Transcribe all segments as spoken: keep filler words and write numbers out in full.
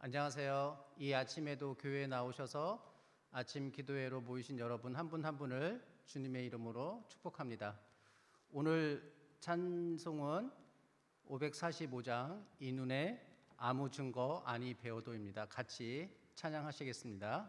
안녕하세요. 이 아침에도 교회에 나오셔서 아침 기도회로 모이신 여러분 한 분 한 분을 주님의 이름으로 축복합니다. 오늘 찬송은 오백사십오 장 이눈의 아무 증거 아니 배워도입니다. 같이 찬양하시겠습니다.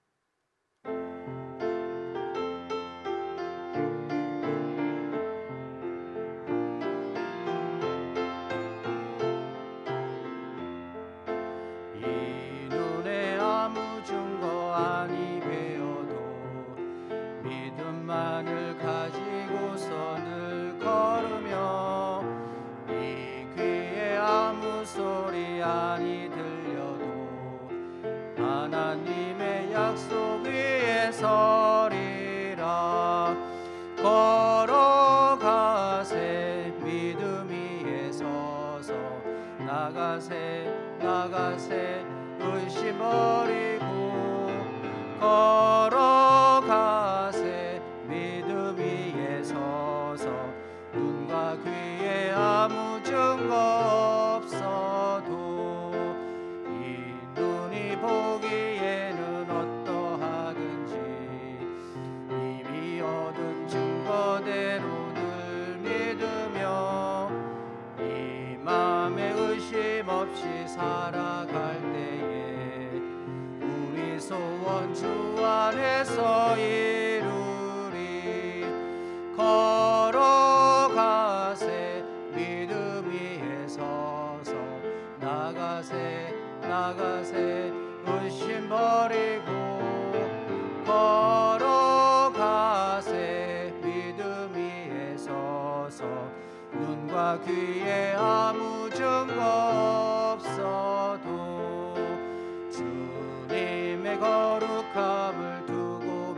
믿음만을 가지고서 늘 걸으며 이 귀에 아무 소리 아니 들려도 하나님의 약속 위에 서리라. 걸어가세 믿음 위에 서서 나가세 나가세 의심 버리고 걸어가세 믿음 위에 서서 눈과 귀에 아무 증거 없어도 이 눈이 보기에는 어떠하든지 이미 얻은 증거대로 늘 믿으며 이 맘에 의심 없이 살아갈 때에 우리 소원 주 안에서 이루리. 걸어가세 믿음 위에 서서 나가세 나가세 의심 버리고 걸어가세 믿음 위에 서서 눈과 귀에 아무 증거 없어도 주님의 거룩함을 두고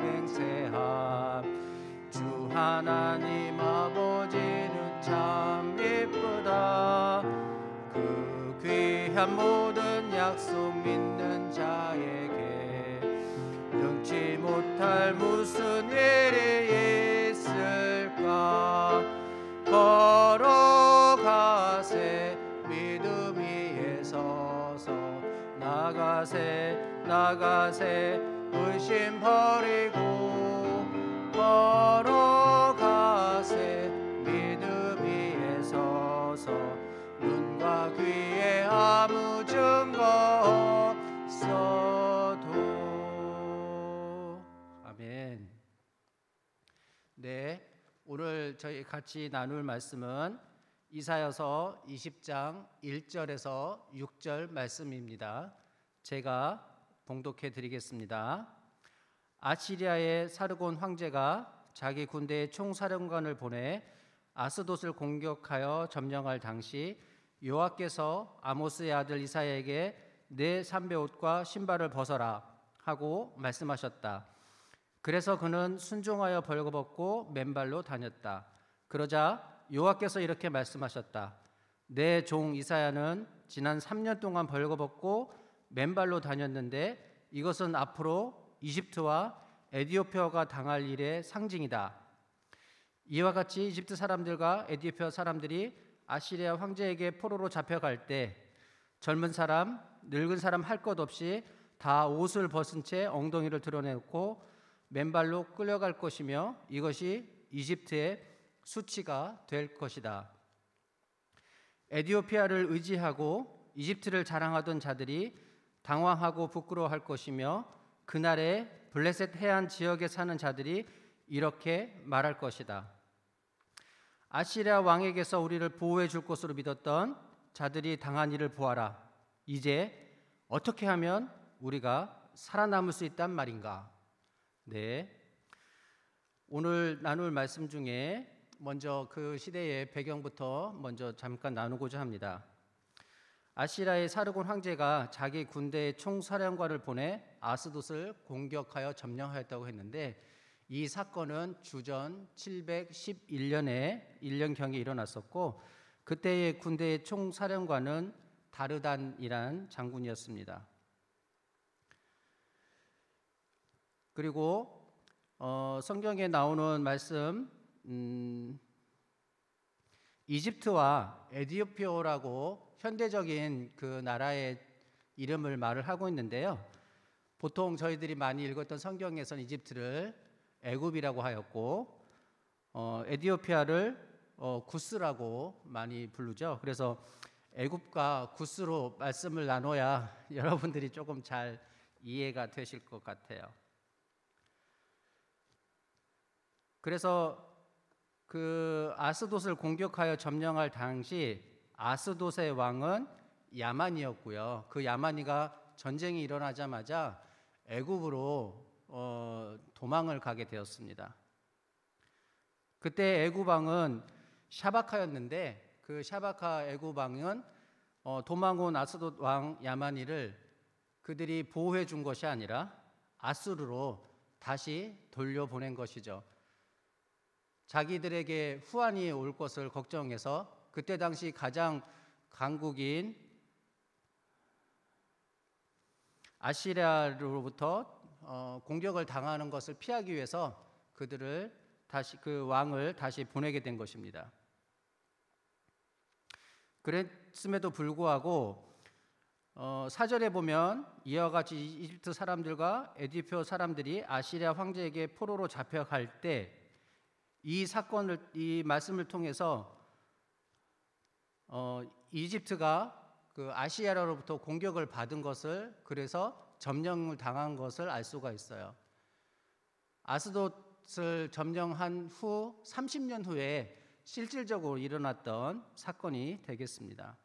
맹세함. 주 하나님 아버지는 참 이쁘다. 그 귀한 모든 약속 믿는 자에게 능치 못할 무슨 일이 있을까. 걸어가세 믿음 위에 서서 나가세 나가세 의심 버리고 걸어가세 믿음 위에 서서 눈과 귀에 아무 증거 없어도. 아멘. 네, 오늘 저희 같이 나눌 말씀은 이사야서 이십 장 일 절에서 육 절 말씀입니다. 제가 봉독해 드리겠습니다. 아시리아의 사르곤 황제가 자기 군대의 총사령관을 보내 아스돗을 공격하여 점령할 당시 여호와께서 아모스의 아들 이사야에게 내 삼배옷과 신발을 벗어라 하고 말씀하셨다. 그래서 그는 순종하여 벌거벗고 맨발로 다녔다. 그러자 여호와께서 이렇게 말씀하셨다. 내 종 이사야는 지난 삼 년 동안 벌거벗고 맨발로 다녔는데 이것은 앞으로 이집트와 에디오피아가 당할 일의 상징이다. 이와 같이 이집트 사람들과 에디오피아 사람들이 아시리아 황제에게 포로로 잡혀갈 때 젊은 사람, 늙은 사람 할 것 없이 다 옷을 벗은 채 엉덩이를 드러내고 맨발로 끌려갈 것이며 이것이 이집트의 수치가 될 것이다. 에디오피아를 의지하고 이집트를 자랑하던 자들이 당황하고 부끄러워할 것이며 그날에 블레셋 해안 지역에 사는 자들이 이렇게 말할 것이다. 아시리아 왕에게서 우리를 보호해 줄 것으로 믿었던 자들이 당한 일을 보아라. 이제 어떻게 하면 우리가 살아남을 수 있단 말인가? 네, 오늘 나눌 말씀 중에 먼저 그 시대의 배경부터 먼저 잠깐 나누고자 합니다. 아시리아의 사르곤 황제가 자기 군대의 총사령관을 보내 아스돗을 공격하여 점령하였다고 했는데 이 사건은 주전 칠백십일 년에 일 년경에 일어났었고 그때의 군대의 총사령관은 다르단이란 장군이었습니다. 그리고 어, 성경에 나오는 말씀 음, 이집트와 에디오피아라고 현대적인 그 나라의 이름을 말을 하고 있는데요. 보통 저희들이 많이 읽었던 성경에서는 이집트를 애굽이라고 하였고 어, 에디오피아를 어, 구스라고 많이 부르죠. 그래서 애굽과 구스로 말씀을 나눠야 여러분들이 조금 잘 이해가 되실 것 같아요. 그래서 그 아스돗을 공격하여 점령할 당시 아스돗의 왕은 야만이었고요. 그 야만이가 전쟁이 일어나자마자 애굽으로 어, 도망을 가게 되었습니다. 그때 애굽 왕은 샤바카였는데 그 샤바카 애굽 왕은 어, 도망 온 아스돗 왕 야만이를 그들이 보호해 준 것이 아니라 아수르로 다시 돌려보낸 것이죠. 자기들에게 후환이 올 것을 걱정해서 그때 당시 가장 강국인 아시리아로부터 어, 공격을 당하는 것을 피하기 위해서 그들을 다시 그 왕을 다시 보내게 된 것입니다. 그랬음에도 불구하고 어, 사절에 보면 이와 같이 이집트 사람들과 에디오피아 사람들이 아시리아 황제에게 포로로 잡혀갈 때 이 사건을 이 말씀을 통해서 어, 이집트가 그 아시리아로부터 공격을 받은 것을 그래서 점령을 당한 것을 알 수가 있어요. 아스돗을 점령한 후 삼십 년 후에 실질적으로 일어났던 사건이 되겠습니다.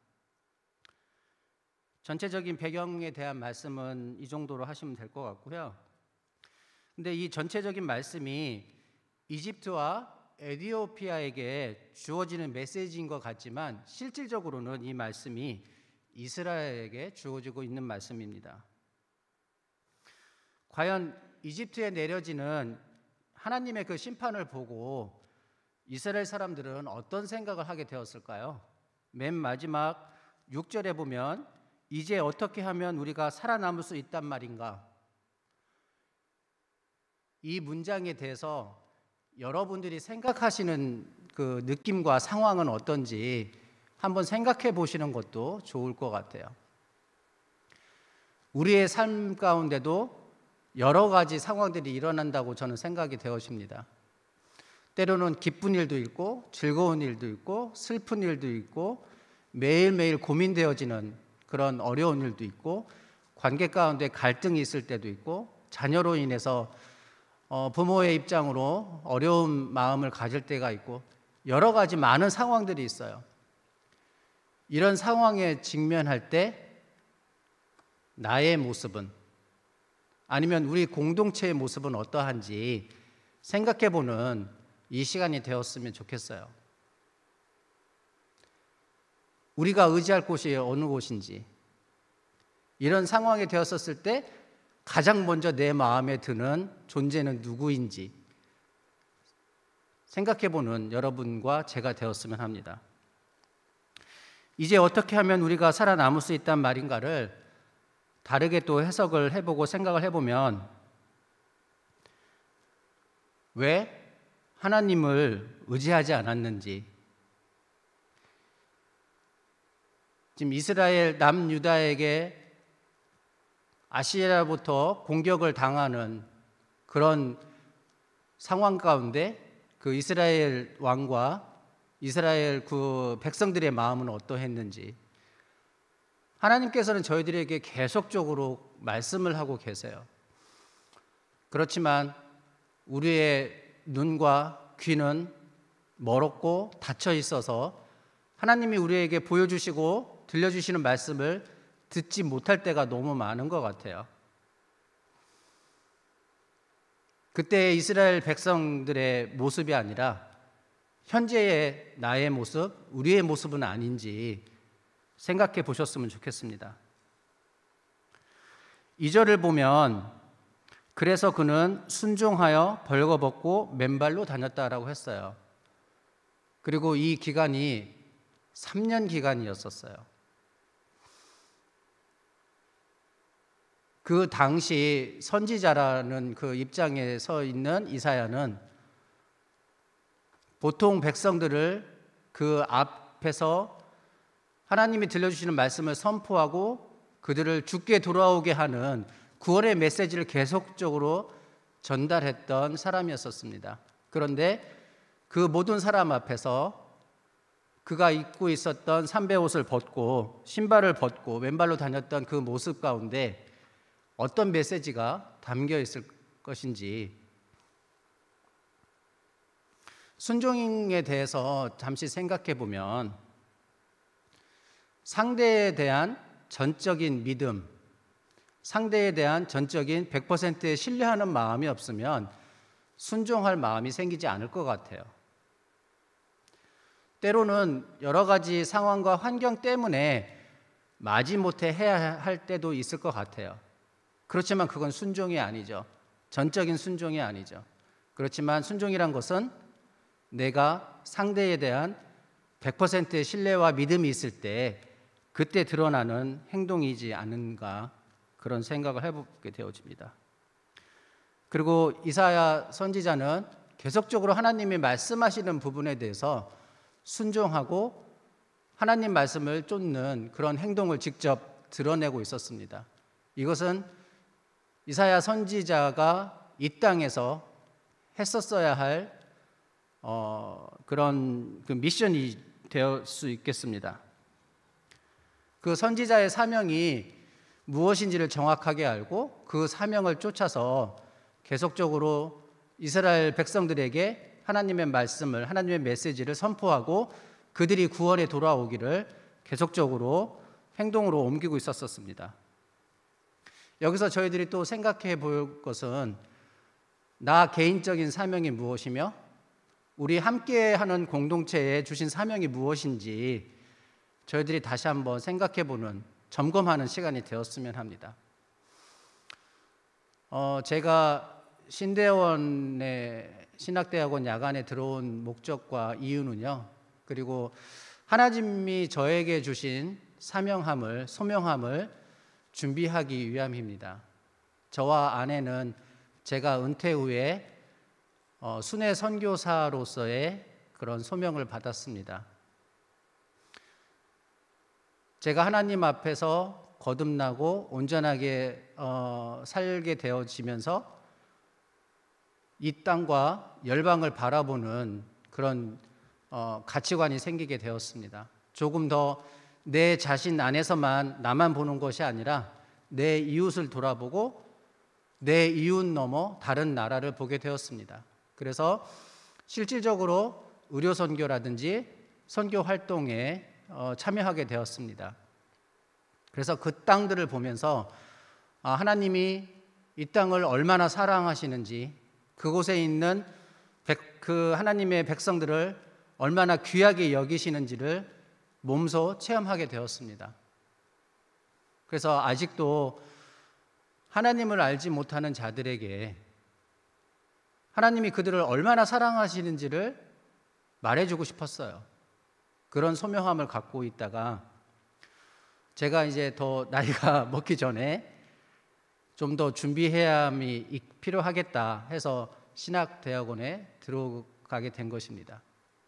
전체적인 배경에 대한 말씀은 이 정도로 하시면 될 것 같고요. 근데 이 전체적인 말씀이 이집트와 에디오피아에게 주어지는 메시지인 것 같지만 실질적으로는 이 말씀이 이스라엘에게 주어지고 있는 말씀입니다. 과연 이집트에 내려지는 하나님의 그 심판을 보고 이스라엘 사람들은 어떤 생각을 하게 되었을까요? 맨 마지막 육 절에 보면 이제 어떻게 하면 우리가 살아남을 수 있단 말인가? 이 문장에 대해서 여러분들이 생각하시는 그 느낌과 상황은 어떤지 한번 생각해 보시는 것도 좋을 것 같아요. 우리의 삶 가운데도 여러 가지 상황들이 일어난다고 저는 생각이 되어집니다. 때로는 기쁜 일도 있고 즐거운 일도 있고 슬픈 일도 있고 매일매일 고민되어지는 그런 어려운 일도 있고 관계 가운데 갈등이 있을 때도 있고 자녀로 인해서 어, 부모의 입장으로 어려운 마음을 가질 때가 있고 여러 가지 많은 상황들이 있어요. 이런 상황에 직면할 때 나의 모습은 아니면 우리 공동체의 모습은 어떠한지 생각해보는 이 시간이 되었으면 좋겠어요. 우리가 의지할 곳이 어느 곳인지 이런 상황에 되었었을 때 가장 먼저 내 마음에 드는 존재는 누구인지 생각해보는 여러분과 제가 되었으면 합니다. 이제 어떻게 하면 우리가 살아남을 수 있단 말인가를 다르게 또 해석을 해보고 생각을 해보면 왜 하나님을 의지하지 않았는지 지금 이스라엘 남유다에게 아시리아로부터 공격을 당하는 그런 상황 가운데 그 이스라엘 왕과 이스라엘 그 백성들의 마음은 어떠했는지 하나님께서는 저희들에게 계속적으로 말씀을 하고 계세요. 그렇지만 우리의 눈과 귀는 멀었고 닫혀 있어서 하나님이 우리에게 보여주시고 들려주시는 말씀을 듣지 못할 때가 너무 많은 것 같아요. 그때 이스라엘 백성들의 모습이 아니라 현재의 나의 모습, 우리의 모습은 아닌지 생각해 보셨으면 좋겠습니다. 이 절을 보면 그래서 그는 순종하여 벌거벗고 맨발로 다녔다라고 했어요. 그리고 이 기간이 삼 년 기간이었었어요. 그 당시 선지자라는 그 입장에 서 있는 이사야는 보통 백성들을 그 앞에서 하나님이 들려주시는 말씀을 선포하고 그들을 죽게 돌아오게 하는 구원의 메시지를 계속적으로 전달했던 사람이었었습니다. 그런데 그 모든 사람 앞에서 그가 입고 있었던 삼배 옷을 벗고 신발을 벗고 왼발로 다녔던 그 모습 가운데 어떤 메시지가 담겨 있을 것인지, 순종에 대해서 잠시 생각해 보면 상대에 대한 전적인 믿음, 상대에 대한 전적인 백 퍼센트의 신뢰하는 마음이 없으면 순종할 마음이 생기지 않을 것 같아요. 때로는 여러 가지 상황과 환경 때문에 마지못해 해야 할 때도 있을 것 같아요. 그렇지만 그건 순종이 아니죠. 전적인 순종이 아니죠. 그렇지만 순종이란 것은 내가 상대에 대한 백 퍼센트의 신뢰와 믿음이 있을 때 그때 드러나는 행동이지 않은가, 그런 생각을 해보게 되어집니다. 그리고 이사야 선지자는 계속적으로 하나님이 말씀하시는 부분에 대해서 순종하고 하나님 말씀을 쫓는 그런 행동을 직접 드러내고 있었습니다. 이것은 이사야 선지자가 이 땅에서 했었어야 할 어, 그런 그 미션이 될 수 있겠습니다. 그 선지자의 사명이 무엇인지를 정확하게 알고 그 사명을 쫓아서 계속적으로 이스라엘 백성들에게 하나님의 말씀을, 하나님의 메시지를 선포하고 그들이 구원에 돌아오기를 계속적으로 행동으로 옮기고 있었습니다. 여기서 저희들이 또 생각해 볼 것은 나 개인적인 사명이 무엇이며 우리 함께하는 공동체에 주신 사명이 무엇인지 저희들이 다시 한번 생각해 보는, 점검하는 시간이 되었으면 합니다. 어, 제가 신대원의 신학대학원 야간에 들어온 목적과 이유는요, 그리고 하나님이 저에게 주신 사명함을, 소명함을 준비하기 위함입니다. 저와 아내는 제가 은퇴 후에 어, 순회 선교사로서의 그런 소명을 받았습니다. 제가 하나님 앞에서 거듭나고 온전하게 어, 살게 되어지면서 이 땅과 열방을 바라보는 그런 어, 가치관이 생기게 되었습니다. 조금 더 내 자신 안에서만 나만 보는 것이 아니라 내 이웃을 돌아보고 내 이웃 넘어 다른 나라를 보게 되었습니다. 그래서 실질적으로 의료 선교라든지 선교 활동에 어, 참여하게 되었습니다. 그래서 그 땅들을 보면서 아, 하나님이 이 땅을 얼마나 사랑하시는지, 그곳에 있는 백, 그 하나님의 백성들을 얼마나 귀하게 여기시는지를 몸소 체험하게 되었습니다. 그래서 아직도 하나님을 알지 못하는 자들에게 하나님이 그들을 얼마나 사랑하시는지를 말해주고 싶었어요. 그런 소명함을 갖고 있다가 제가 이제 더 나이가 먹기 전에 좀 더 준비해야 함이 필요하겠다 해서 신학대학원에 들어가게 된 것입니다.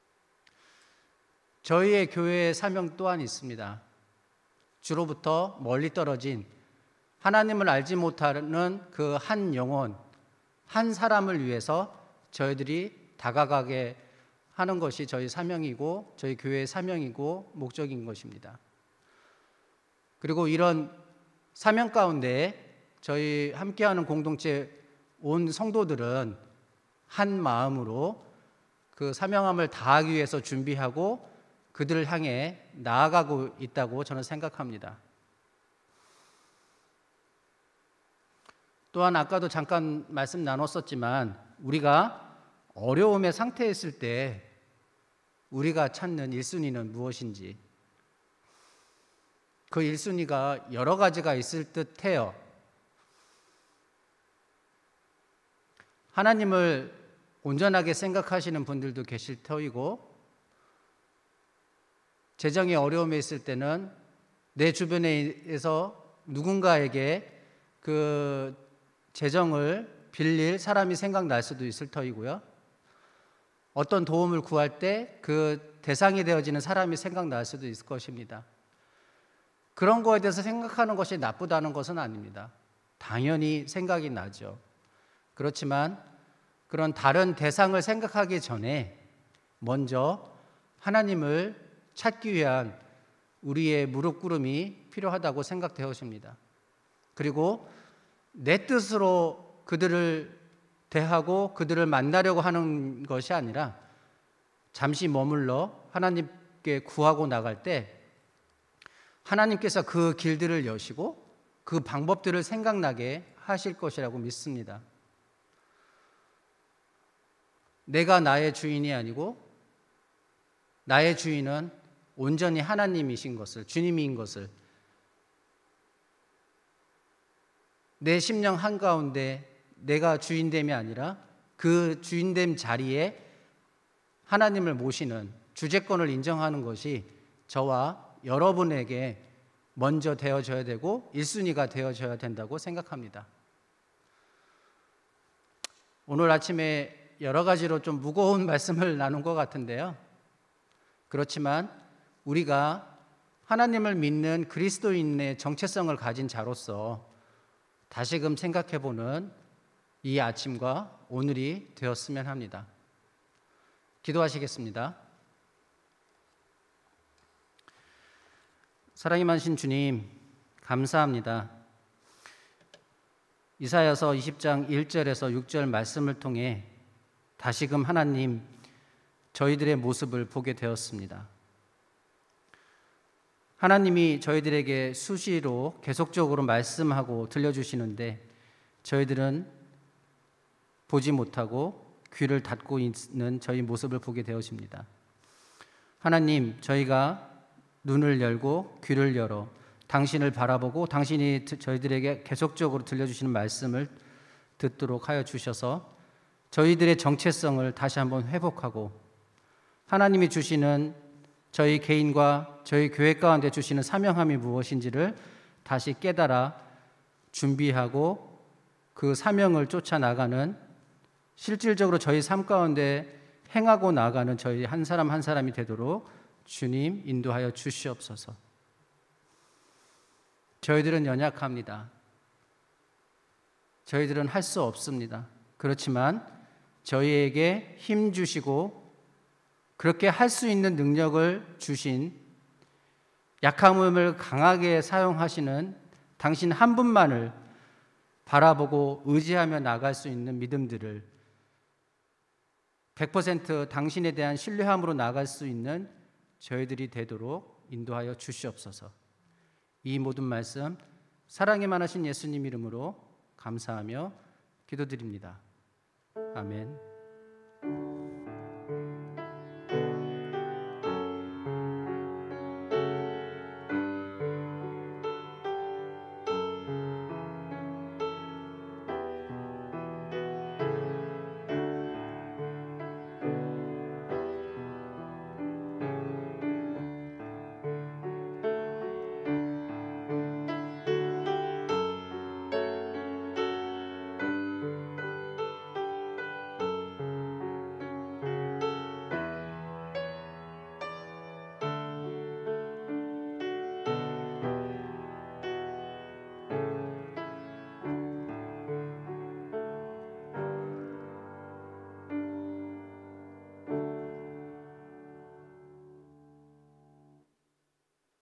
저희의 교회의 사명 또한 있습니다. 주로부터 멀리 떨어진 하나님을 알지 못하는 그 한 영혼, 한 사람을 위해서 저희들이 다가가게 하는 것이 저희 사명이고 저희 교회의 사명이고 목적인 것입니다. 그리고 이런 사명 가운데 저희 함께하는 공동체 온 성도들은 한 마음으로 그 사명함을 다하기 위해서 준비하고 그들을 향해 나아가고 있다고 저는 생각합니다. 또한 아까도 잠깐 말씀 나눴었지만 우리가 어려움의 상태에 있을 때 우리가 찾는 일 순위는 무엇인지, 그 일 순위가 여러 가지가 있을 듯해요. 하나님을 온전하게 생각하시는 분들도 계실 터이고, 재정의 어려움에 있을 때는 내 주변에서 누군가에게 그 재정을 빌릴 사람이 생각날 수도 있을 터이고요. 어떤 도움을 구할 때 그 대상이 되어지는 사람이 생각날 수도 있을 것입니다. 그런 거에 대해서 생각하는 것이 나쁘다는 것은 아닙니다. 당연히 생각이 나죠. 그렇지만 그런 다른 대상을 생각하기 전에 먼저 하나님을 찾기 위한 우리의 무릎 꿇음이 필요하다고 생각되어집니다. 그리고 내 뜻으로 그들을 대하고 그들을 만나려고 하는 것이 아니라 잠시 머물러 하나님께 구하고 나갈 때 하나님께서 그 길들을 여시고 그 방법들을 생각나게 하실 것이라고 믿습니다. 내가 나의 주인이 아니고 나의 주인은 온전히 하나님이신 것을, 주님인 것을 내 심령 한가운데 내가 주인됨이 아니라 그 주인됨 자리에 하나님을 모시는 주재권을 인정하는 것이 저와 여러분에게 먼저 되어져야 되고 일 순위가 되어져야 된다고 생각합니다. 오늘 아침에 여러 가지로 좀 무거운 말씀을 나눈 것 같은데요. 그렇지만 우리가 하나님을 믿는 그리스도인의 정체성을 가진 자로서 다시금 생각해보는 이 아침과 오늘이 되었으면 합니다. 기도하시겠습니다. 사랑이 많으신 주님, 감사합니다. 이사야서 이십 장 일 절에서 육 절 말씀을 통해 다시금 하나님, 저희들의 모습을 보게 되었습니다. 하나님이 저희들에게 수시로 계속적으로 말씀하고 들려주시는데 저희들은 보지 못하고 귀를 닫고 있는 저희 모습을 보게 되어집니다. 하나님, 저희가 눈을 열고 귀를 열어 당신을 바라보고 당신이 저희들에게 계속적으로 들려주시는 말씀을 듣도록 하여 주셔서 저희들의 정체성을 다시 한번 회복하고 하나님이 주시는 저희 개인과 저희 교회 가운데 주시는 사명함이 무엇인지를 다시 깨달아 준비하고 그 사명을 쫓아 나가는 실질적으로 저희 삶 가운데 행하고 나가는 저희 한 사람 한 사람이 되도록 주님 인도하여 주시옵소서. 저희들은 연약합니다. 저희들은 할 수 없습니다. 그렇지만 저희에게 힘 주시고 그렇게 할 수 있는 능력을 주신 약함을 강하게 사용하시는 당신 한 분만을 바라보고 의지하며 나갈 수 있는 믿음들을 백 퍼센트 당신에 대한 신뢰함으로 나갈 수 있는 저희들이 되도록 인도하여 주시옵소서. 이 모든 말씀 사랑이 많으신 예수님 이름으로 감사하며 기도드립니다. 아멘.